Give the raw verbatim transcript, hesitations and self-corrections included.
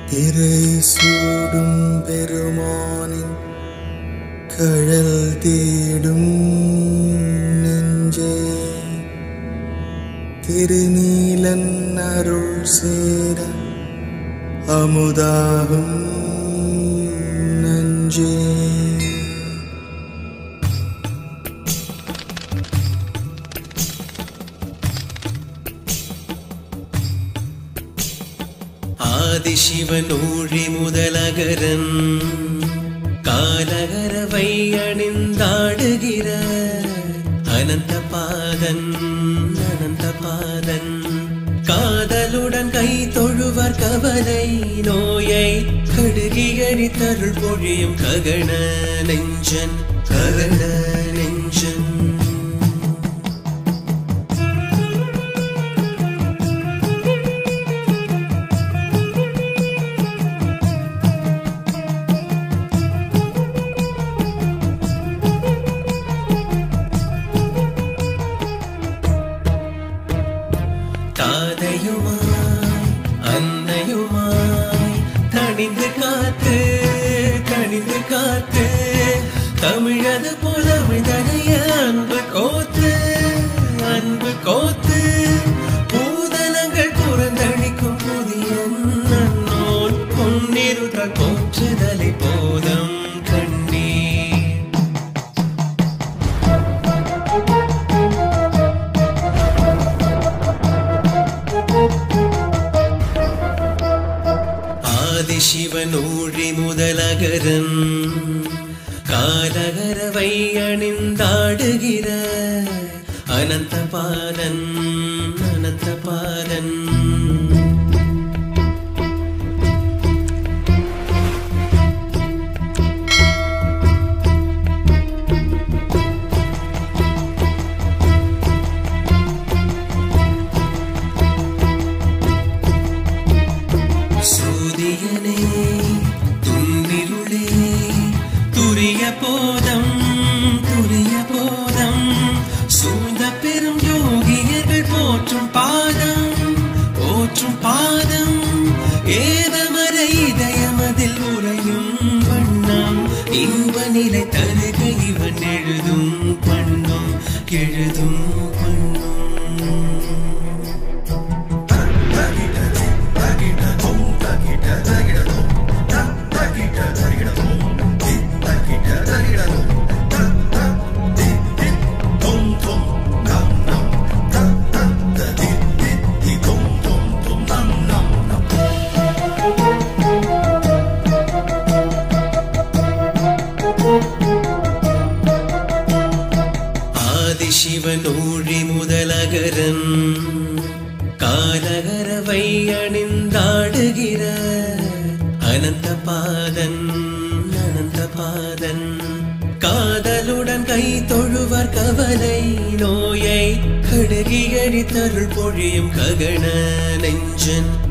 திரை சூடும் பெருமானின் கழல் தேடும் நெஞ்சே திருநீலன் அருள் சேர அமுதாகும் நெஞ்சே ஆதிசிவன் ஊழி முதலகரன் காலகரவை அணிந்தாடுகிற அனந்த பாதன் அனந்த பாதன் காதலுடன் கை தொழுவர் கவலை நோயை கடுகியடி தருள் பொழியும் ககன நெஞ்சன் ககன நெஞ்சன் தாதையுமாய் அன்னையுமாய் தணிந்து காத்து தணிந்து காத்து தமிழது புலமிதனைய அன்பு கோத்து அன்பு கோத்து பூதலங்கள் புறந்தளிக்கும் புதிய நன்னோன் பொன்னிருத போற்றுதலை போதம் ஆதிசிவன் ஊழி முதலகரன் காலகரவை அணிந்தாடுகிற அனந்த பாதன் அனந்த பாதன் சூதியனே துன்னிருளே துரிய போதம் துரிய போதம் சூழ்ந்த பெரும் யோகியர்கள் போற்றும் பாதம் போற்றும் பாதம் ஏதமர இதயமதில் உறையும் வண்ணம் இன்ப நிலை தருக இவன் எழுதும் பண்ணும் எழுதும் பண்ணும் ஆதிசிவன் ஊழி முதலகரன் காலகரவை அணிந்தாடுகிற அனந்த பாதன் அனந்த பாதன் காதலுடன் கை தொழுவர் கவலை நோயை கடுகியடி தருள் பொழியும் ககன நெஞ்சன்